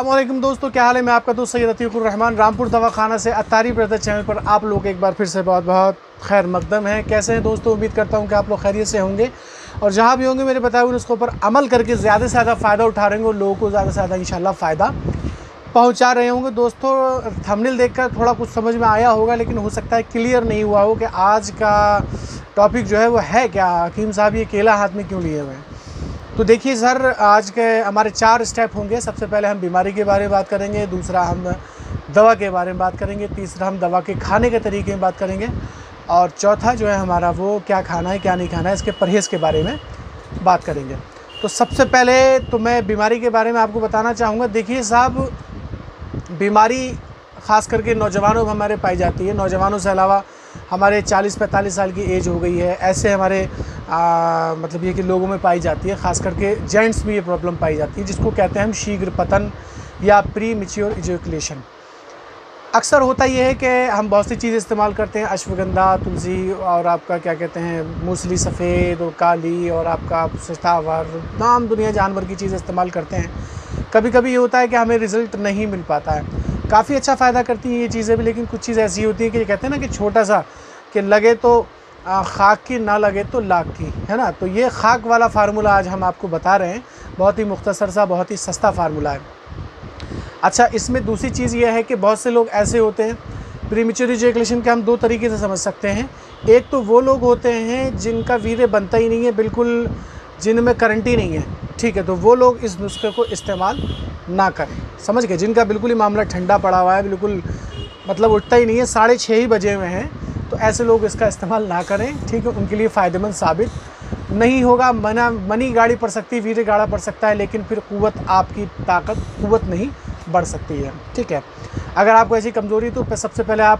अस्सलामुअलैकुम दोस्तों, क्या हाल है। मैं आपका दोस्त सैयद अतीकुर रहमान रामपुर दवाखाना से अतारी ब्रदर चैनल पर आप लोग एक बार फिर से बहुत बहुत खैर मकदम है। कैसे हैं दोस्तों, उम्मीद करता हूं कि आप लोग खैरियत से होंगे और जहां भी होंगे मेरे बताए हुए नुस्खों पर अमल करके ज़्यादा से ज़्यादा फ़ायदा उठा रहे होंगे और लोगों को ज़्यादा से ज़्यादा इंशाल्लाह फ़ायदा पहुँचा रहे होंगे। दोस्तों थंबनेल देखकर थोड़ा कुछ समझ में आया होगा, लेकिन हो सकता है क्लियर नहीं हुआ हो कि आज का टॉपिक जो है वो है क्या। हकीम साहब ये केला हाथ में क्यों लिए हुए हैं? तो देखिए सर, आज के हमारे 4 स्टेप होंगे। सबसे पहले हम बीमारी के बारे में बात करेंगे, दूसरा हम दवा के बारे में बात करेंगे, तीसरा हम दवा के खाने के तरीके में बात करेंगे और चौथा जो है हमारा वो क्या खाना है क्या नहीं खाना है, इसके परहेज़ के बारे में बात करेंगे। तो सबसे पहले तो मैं बीमारी के बारे में आपको बताना चाहूँगा। देखिए साहब, बीमारी ख़ास करके नौजवानों में हमारे पाई जाती है। नौजवानों से अलावा हमारे 40-45 साल की एज हो गई है, ऐसे हमारे मतलब ये कि लोगों में पाई जाती है। ख़ास करके जेंट्स में ये प्रॉब्लम पाई जाती है, जिसको कहते हैं हम शीघ्र पतन या प्री मैच्योर इजैकुलेशन। अक्सर होता ये है कि हम बहुत सी चीज़ें इस्तेमाल करते हैं, अश्वगंधा, तुलसी और आपका क्या कहते हैं मूसली सफ़ेद और काली और आपका सतावर, तमाम दुनिया जानवर की चीज़ें इस्तेमाल करते हैं। कभी कभी ये होता है कि हमें रिज़ल्ट नहीं मिल पाता है। काफ़ी अच्छा फ़ायदा करती हैं ये चीज़ें भी, लेकिन कुछ चीज़ ऐसी होती है कि कहते हैं ना कि छोटा सा कि लगे तो खाक की, ना लगे तो लाख की, है ना। तो ये खाक वाला फार्मूला आज हम आपको बता रहे हैं। बहुत ही मुख्तसर सा, बहुत ही सस्ता फार्मूला है। अच्छा, इसमें दूसरी चीज़ ये है कि बहुत से लोग ऐसे होते हैं, प्रीमैच्योर इजैकुलेशन के हम 2 तरीके से समझ सकते हैं। एक तो वो लोग होते हैं जिनका वीर्य बनता ही नहीं है, बिल्कुल जिनमें करंट ही नहीं है, ठीक है, तो वो लोग इस नुस्खे को इस्तेमाल ना करें। समझ गए? जिनका बिल्कुल ही मामला ठंडा पड़ा हुआ है, बिल्कुल मतलब उठता ही नहीं है, 6:30 ही बजे हुए हैं, तो ऐसे लोग इसका इस्तेमाल ना करें, ठीक है। उनके लिए फ़ायदेमंद साबित नहीं होगा। मनी गाड़ी पड़ सकती है, वीर्य गाड़ा पड़ सकता है, लेकिन फिर कुव्वत, आपकी ताकत कुव्वत नहीं बढ़ सकती है, ठीक है। अगर आपको ऐसी कमज़ोरी तो सबसे पहले आप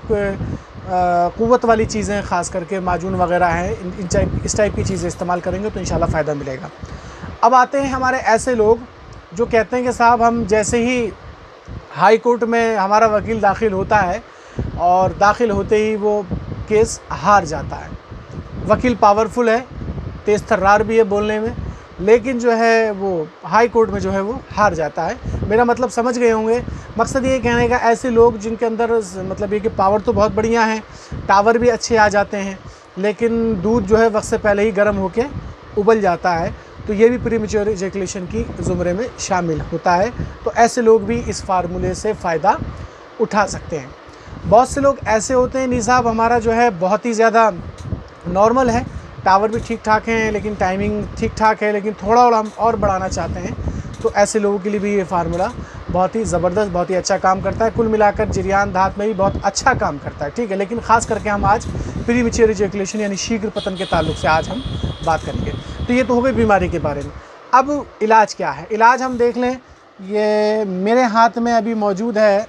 कुव्वत वाली चीज़ें, ख़ास करके माजून वगैरह हैं, इस टाइप की चीज़ें इस्तेमाल करेंगे तो इंशाल्लाह फ़ायदा मिलेगा। अब आते हैं हमारे ऐसे लोग जो कहते हैं कि साहब हम जैसे ही हाई कोर्ट में हमारा वकील दाखिल होता है और दाखिल होते ही वो केस हार जाता है। वकील पावरफुल है, तेज़ तर्रार भी है बोलने में, लेकिन जो है वो हाई कोर्ट में जो है वो हार जाता है। मेरा मतलब समझ गए होंगे। मकसद ये कहने का, ऐसे लोग जिनके अंदर मतलब ये कि पावर तो बहुत बढ़िया है, टावर भी अच्छे आ जाते हैं, लेकिन दूध जो है वक्त से पहले ही गर्म होके उबल जाता है, तो ये भी प्रीमैच्योर इजैकुलेशन की ज़ुमरे में शामिल होता है। तो ऐसे लोग भी इस फार्मूले से फ़ायदा उठा सकते हैं। बहुत से लोग ऐसे होते हैं, नहीं साहब हमारा जो है बहुत ही ज़्यादा नॉर्मल है, टावर भी ठीक ठाक हैं, लेकिन टाइमिंग ठीक ठाक है, लेकिन थोड़ा और हम और बढ़ाना चाहते हैं, तो ऐसे लोगों के लिए भी ये फार्मूला बहुत ही ज़बरदस्त, बहुत ही अच्छा काम करता है। कुल मिलाकर जरियान धात में भी बहुत अच्छा काम करता है, ठीक है। लेकिन ख़ास करके हम आज प्रीमैच्योर इजैकुलेशन यानी शीघ्र पतन के ताल्लुक से आज हम बात करेंगे। तो ये तो हो गई बीमारी के बारे में। अब इलाज क्या है? इलाज हम देख लें। ये मेरे हाथ में अभी मौजूद है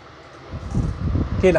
केला।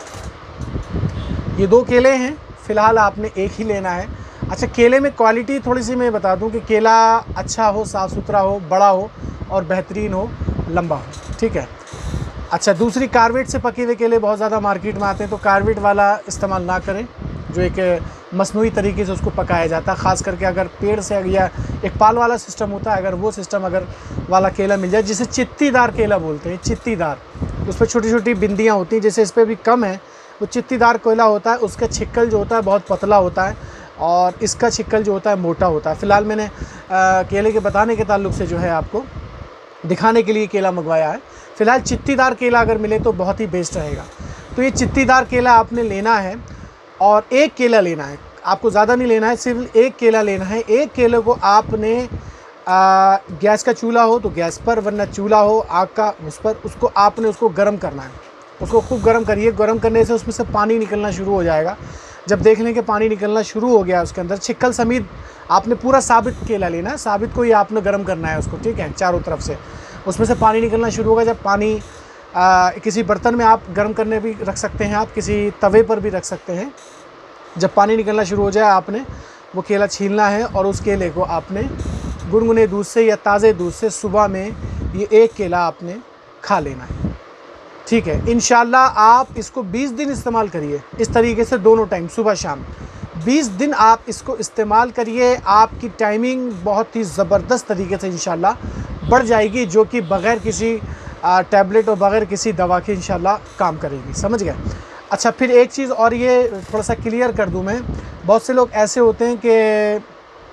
ये 2 केले हैं, फ़िलहाल आपने एक ही लेना है। अच्छा, केले में क्वालिटी थोड़ी सी मैं बता दूं कि केला अच्छा हो, साफ़ सुथरा हो, बड़ा हो और बेहतरीन हो, लंबा हो, ठीक है। अच्छा, दूसरी कार्बेट से पके हुए केले बहुत ज़्यादा मार्केट में आते हैं, तो कार्बेट वाला इस्तेमाल ना करें, जो एक मसनूई तरीके से उसको पकाया जाता है। ख़ास करके अगर पेड़ से या एक पाल वाला सिस्टम होता है, अगर वो सिस्टम अगर वाला केला मिल जाए, जिसे चित्तीदार केला बोलते हैं, चित्तीदार, उस पर छोटी छोटी बिंदियाँ होती हैं, जैसे इस पर भी कम है, वो चित्तीदार केला होता है। उसका छिक्कल जो होता है बहुत पतला होता है और इसका छिक्कल जो होता है मोटा होता है। फ़िलहाल मैंने केले के बताने के ताल्लुक से जो है आपको दिखाने के लिए केला मंगवाया है। फ़िलहाल चित्तीदार केला अगर मिले तो बहुत ही बेस्ट रहेगा। तो ये चित्तीदार केला आपने लेना है और 1 केला लेना है, आपको ज़्यादा नहीं लेना है, सिर्फ 1 केला लेना है। 1 केले को आपने गैस का चूल्हा हो तो गैस पर, वरना चूल्हा हो आग का उस पर, उसको आपने उसको गर्म करना है। उसको खूब गर्म करिए। गर्म करने से उसमें से पानी निकलना शुरू हो जाएगा। जब देख लें कि पानी निकलना शुरू हो गया, उसके अंदर छिक्कल समेत आपने पूरा साबित केला लेना है। साबित को ही आपने गर्म करना है उसको, ठीक है, चारों तरफ से उसमें से पानी निकलना शुरू होगा। जब पानी किसी बर्तन में आप गर्म करने भी रख सकते हैं, आप किसी तवे पर भी रख सकते हैं। जब पानी निकलना शुरू हो जाए, आपने वो केला छीलना है और उस केले को आपने गुनगुने दूध से या ताज़े दूध से सुबह में ये 1 केला आपने खा लेना है, ठीक है। इंशाल्लाह आप इसको 20 दिन इस्तेमाल करिए इस तरीके से, दोनों टाइम सुबह शाम 20 दिन आप इसको इस्तेमाल करिए। आपकी टाइमिंग बहुत ही ज़बरदस्त तरीके से इंशाल्लाह बढ़ जाएगी, जो कि बग़ैर किसी टैबलेट और बगैर किसी दवा के इंशाल्लाह काम करेगी। समझ गए। अच्छा, फिर एक चीज़ और ये थोड़ा सा क्लियर कर दूँ मैं, बहुत से लोग ऐसे होते हैं कि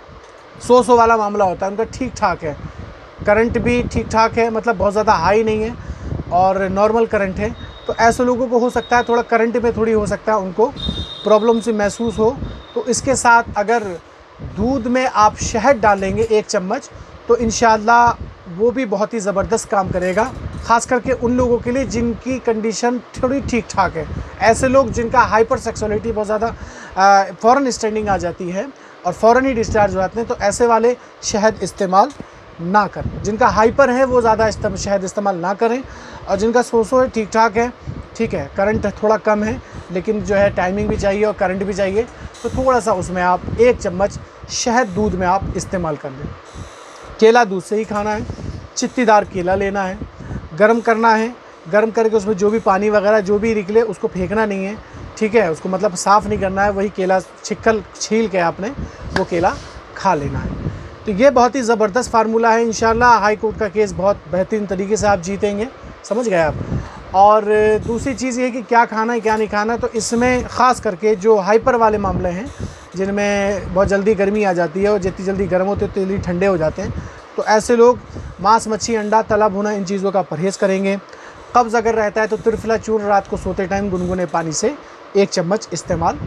100 वाला मामला होता है, उनका ठीक ठाक है, करंट भी ठीक ठाक है, मतलब बहुत ज़्यादा हाई नहीं है और नॉर्मल करंट है। तो ऐसे लोगों को हो सकता है थोड़ा करंट में थोड़ी हो सकता है उनको प्रॉब्लम से महसूस हो। तो इसके साथ अगर दूध में आप शहद डालेंगे 1 चम्मच, तो इंशाल्लाह वो भी बहुत ही ज़बरदस्त काम करेगा, ख़ास करके उन लोगों के लिए जिनकी कंडीशन थोड़ी ठीक ठाक है। ऐसे लोग जिनका हाइपर सेक्सुअलिटी बहुत ज़्यादा फ़ौरन स्टैंडिंग आ जाती है और फ़ौरन ही डिस्चार्ज हो जाते हैं, तो ऐसे वाले शहद इस्तेमाल ना करें। जिनका हाइपर है वो ज़्यादा शहद इस्तेमाल ना करें, और जिनका 100 है ठीक ठाक है, ठीक है, करंट थोड़ा कम है लेकिन जो है टाइमिंग भी चाहिए और करंट भी चाहिए, तो थोड़ा सा उसमें आप 1 चम्मच शहद दूध में आप इस्तेमाल कर लें। केला दूध से ही खाना है, चित्तीदार केला लेना है, गर्म करना है, गर्म करके उसमें जो भी पानी वगैरह जो भी निकले उसको फेंकना नहीं है, ठीक है, उसको मतलब साफ़ नहीं करना है, वही केला छील के आपने वो केला खा लेना है। तो ये बहुत ही ज़बरदस्त फार्मूला है। इंशाल्लाह हाई कोर्ट का केस बहुत बेहतरीन तरीके से आप जीतेंगे। समझ गए आप। और दूसरी चीज़ ये कि क्या खाना है क्या नहीं खाना, तो इसमें ख़ास करके जो हाइपर वाले मामले हैं जिनमें बहुत जल्दी गर्मी आ जाती है और जितनी जल्दी गर्म होते हैं उतनी जल्दी ठंडे हो जाते हैं, तो ऐसे लोग मांस, मच्छी, अंडा, तला भुना इन चीज़ों का परहेज़ करेंगे। कब्ज़ अगर रहता है तो त्रिफला चूर्ण रात को सोते टाइम गुनगुने पानी से 1 चम्मच इस्तेमाल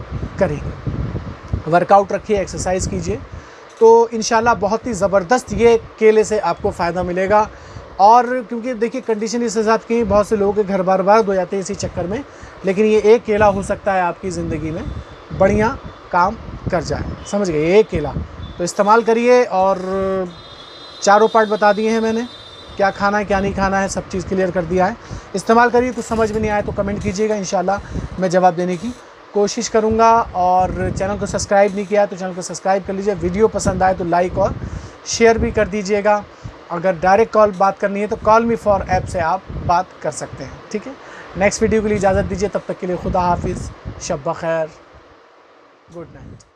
करेंगे। वर्कआउट रखिए, एक्सरसाइज कीजिए, तो इंशाल्लाह बहुत ही ज़बरदस्त ये केले से आपको फ़ायदा मिलेगा। और क्योंकि देखिए कंडीशन इस हिसाब की बहुत से लोगों के घर बर्बाद हो जाते हैं इसी चक्कर में, लेकिन ये एक केला हो सकता है आपकी ज़िंदगी में बढ़िया काम कर जाए। समझ गए, एक केला तो इस्तेमाल करिए। और चारों पार्ट बता दिए हैं मैंने, क्या खाना है क्या नहीं खाना है, सब चीज़ क्लियर कर दिया है। इस्तेमाल करिए। कुछ समझ में नहीं आए तो कमेंट कीजिएगा, इंशाल्लाह मैं जवाब देने की कोशिश करूँगा। और चैनल को सब्सक्राइब नहीं किया तो चैनल को सब्सक्राइब कर लीजिए। वीडियो पसंद आए तो लाइक और शेयर भी कर दीजिएगा। अगर डायरेक्ट कॉल बात करनी है तो कॉल मी फॉर ऐप से आप बात कर सकते हैं, ठीक है। नेक्स्ट वीडियो के लिए इजाज़त दीजिए, तब तक के लिए खुदा हाफिज़, शब बख़ैर, गुड नाइट।